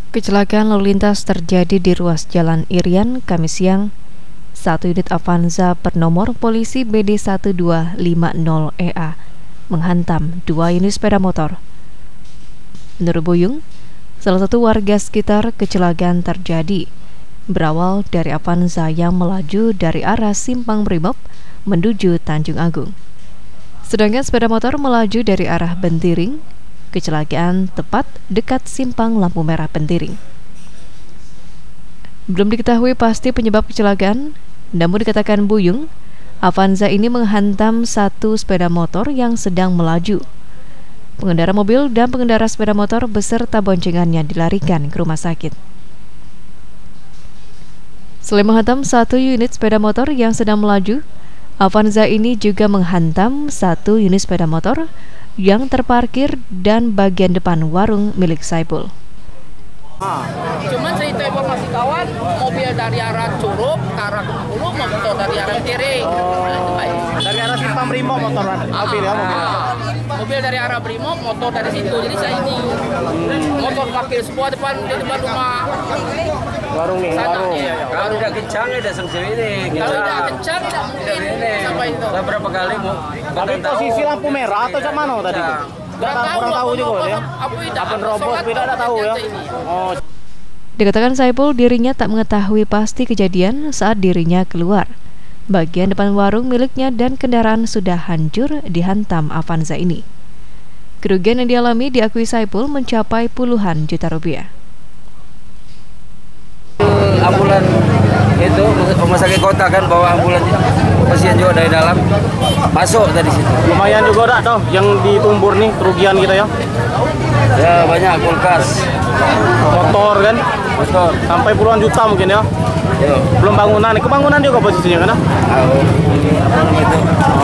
Kecelakaan lalu lintas terjadi di ruas Jalan Irian, Kamis siang. Satu unit Avanza bernomor polisi BD1250EA menghantam dua unit sepeda motor. Menurut Buyung, salah satu warga sekitar, kecelakaan terjadi berawal dari Avanza yang melaju dari arah Simpang Brimob menuju Tanjung Agung. Sedangkan sepeda motor melaju dari arah Bentiring. Kecelakaan tepat dekat simpang lampu merah Bentiring. Belum diketahui pasti penyebab kecelakaan, namun dikatakan Buyung, Avanza ini menghantam satu sepeda motor yang sedang melaju. Pengendara mobil dan pengendara sepeda motor beserta boncengannya dilarikan ke rumah sakit. Selain menghantam satu unit sepeda motor yang sedang melaju, Avanza ini juga menghantam satu unit sepeda motor yang terparkir dan bagian depan warung milik Saipul. Cuman cerita informasi kawan, mobil dari arah Curup ke arah Bengkulu, motor dari arah Bentiring. Dari arah Simpang Brimob motoran, mobil ya mobil. Mobil dari arah Brimob, motor dari situ. Jadi saya ini motor parkir semua depan rumah. Warung nih, warung. Iya. Kalau tidak kencang tidak seperti ini. Kalau tidak kencang tidak mungkin sampai itu. Saya berapa kali mau? Tapi posisi lampu merah atau cak mana tadi? Kurang tahu juga ya. Apa robos beda tidak tahu ya. Oh. Dikatakan Saipul, dirinya tak mengetahui pasti kejadian saat dirinya keluar. Bagian depan warung miliknya dan kendaraan sudah hancur dihantam Avanza ini. Kerugian yang dialami diakui Saipul mencapai puluhan juta rupiah. Ambulan itu rumah sakit kota kan bawa ambulan pasien juga dari dalam masuk dari situ. Lumayan juga ada toh yang ditumbur nih kerugian kita ya. Ya banyak kulkas, Motor kan, motor. sampai puluhan juta mungkin ya. Yo. Belum bangunan, kebangunan juga posisinya kan? Ini apa namanya itu?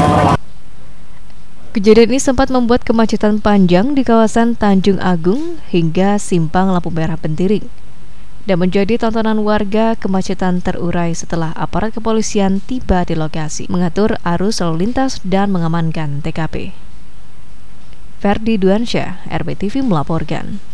Kejadian ini sempat membuat kemacetan panjang di kawasan Tanjung Agung hingga simpang lampu merah Bentiring. Dan menjadi tontonan warga, kemacetan terurai setelah aparat kepolisian tiba di lokasi, mengatur arus lalu lintas dan mengamankan TKP. Ferdi Duansyah, RBTV melaporkan.